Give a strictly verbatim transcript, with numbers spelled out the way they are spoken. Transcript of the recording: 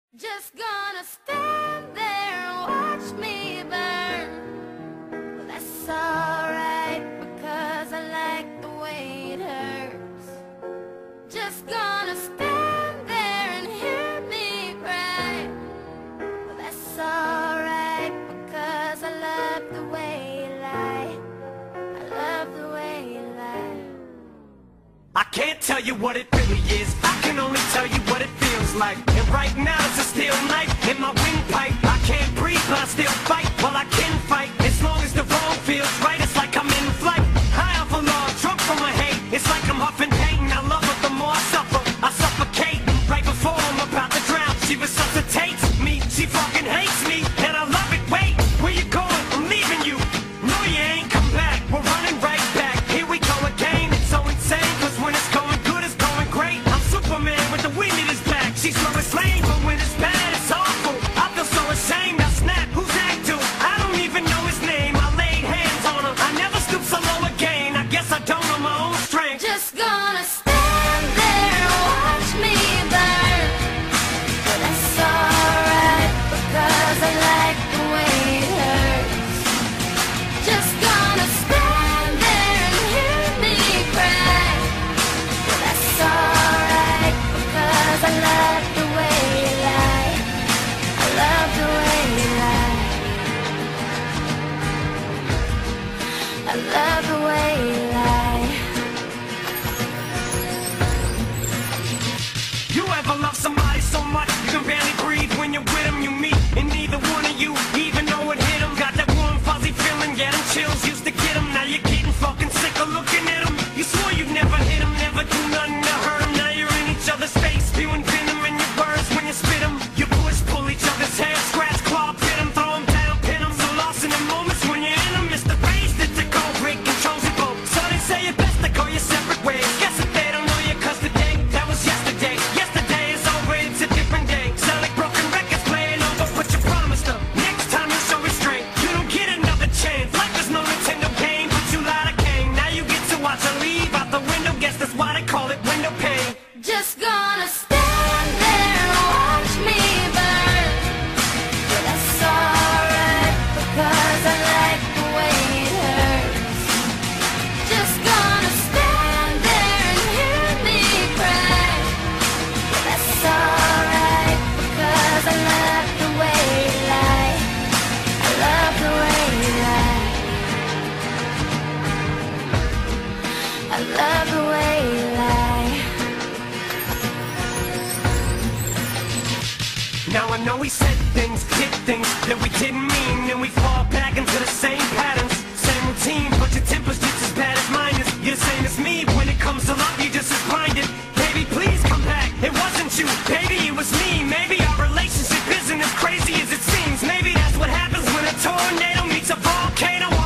Just gonna stand there and watch me burn. Well, that's alright, because I like the way it hurts. Just gonna stand there and hear me cry. Well, that's alright, because I love the way you lie. I love the way you lie. I can't tell you what it really is, I can only tell you what it feels like. And right now it's a steel knife in my windpipe. I can't breathe but I still fight. Well, I can fight, as long as the road feels right. It's like I'm in flight, high off a log, drunk from my hate. It's like I'm huffing pain, I love her the more I suffer. I suffocate, right before I'm about to drown. She resuscitates me, she fucking hates me, and I love it. Wait, where you going? I'm leaving you. No, you ain't come back, we're running right back. Here we go again, it's so insane, cause when it's going good, it's going great. I'm Superman with the wind in his back. She's slow as lame, but when it's bad, it's awful. I feel so ashamed, I snap, who's that dude? I don't even know his name, I laid hands on him. I never stoop so low again, I guess I don't know my own strength. Just gonna stand there and watch me burn. But that's alright, because I like the way it hurts. Just gonna stand there and hear me cry. But that's alright, because I love the way you lie. I love the way you lie. I love the way you lie. You ever love somebody so much you can barely breathe when you're with them? You meet, and neither one of you even know it hit them. Got that warm fuzzy feeling, getting chills used to get them. Now you're getting fucking sick of looking at them. You swore you'd never hit them, never do nothing to hurt them. Now you're in each other's face, spewing venom in your words when you spit them. You push, pull each other's hair, scratch, claw, pit them, throw them down, pin them. So lost in the moments when you're in them. It's the rage that you go break controls you both. So they say it best to go your separate ways. Guess that they don't know you, cause today, that was yesterday. Yesterday is over, it's a different day. Sound like broken records playing over, but you promised them next time you'll show restraint. You don't get another chance, life is no Nintendo game, but you lied, I came. Now you get to watch her leave out the window, guess that's why they call it window pane. Just gonna stand there and watch me burn. But that's alright, because I like the way it hurts. Just gonna stand there and hear me cry. But that's alright, because I love the way you lie. I love the way you lie. I love the way you lie. Now I know we said things, did things that we didn't mean, and we fall back into the same patterns, same routine, but your temper's just as bad as mine is. You're the same as me, when it comes to love, you're just as blinded. Baby, please come back, it wasn't you, baby, it was me. Maybe our relationship isn't as crazy as it seems. Maybe that's what happens when a tornado meets a volcano.